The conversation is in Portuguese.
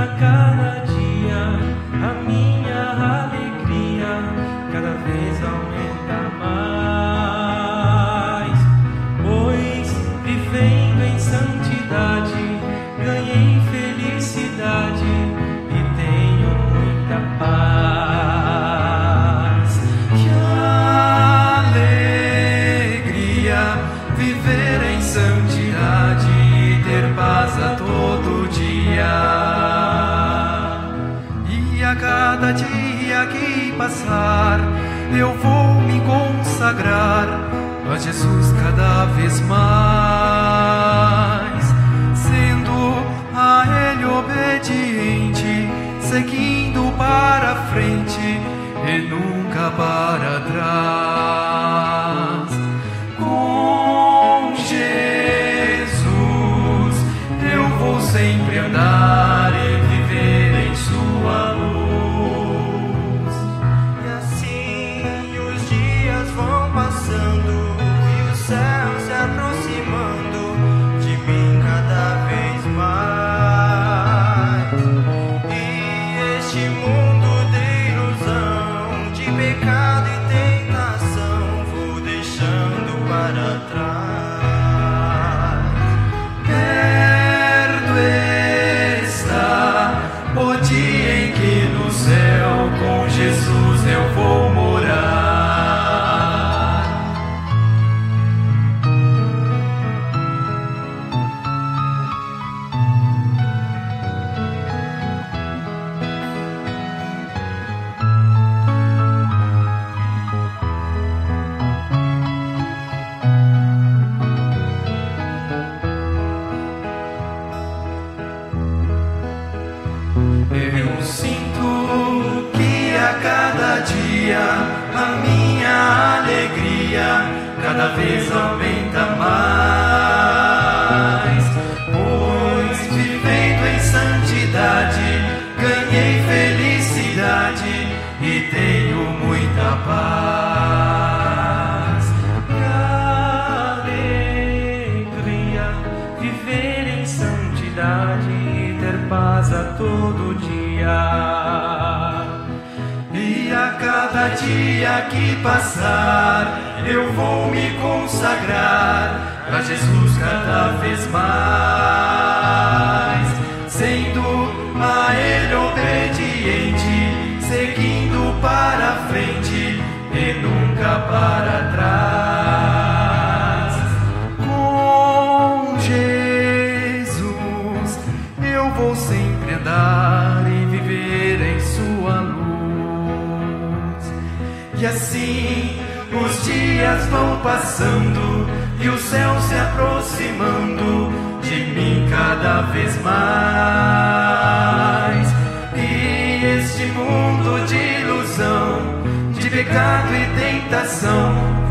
cada dia a minha alegria cada vez aumenta mais, pois vivendo em santidade ganhei felicidade e tenho muita paz. Que alegria viver em santidade e ter paz a todo dia. E a cada dia que passar eu vou me consagrar a Jesus cada vez mais, sendo a Ele obediente, seguindo para frente e nunca para trás. Com Jesus eu vou sempre andar e viver em sua luz. E assim os dias vão passando e o céu se aproximando de mim cada vez mais. E este mundo de ilusão, de pecado e tentação, vou deixando para trás. Perto está o dia em que no céu com Jesus eu vou morar. Eu sinto que a cada dia a minha alegria cada vez aumenta mais, pois vivendo em santidade ganhei felicidade e tenho muita paz. Que alegria viver em santidade e ter paz a todo dia. E a cada dia que passar eu vou me consagrar a Jesus cada vez mais, sendo a Ele obediente, seguindo para frente e nunca para trás. Com Jesus eu vou sempre andar e viver em sua luz. E assim os dias vão passando e o céu se aproximando de mim cada vez mais. E este mundo de ilusão, de pecado e tentação,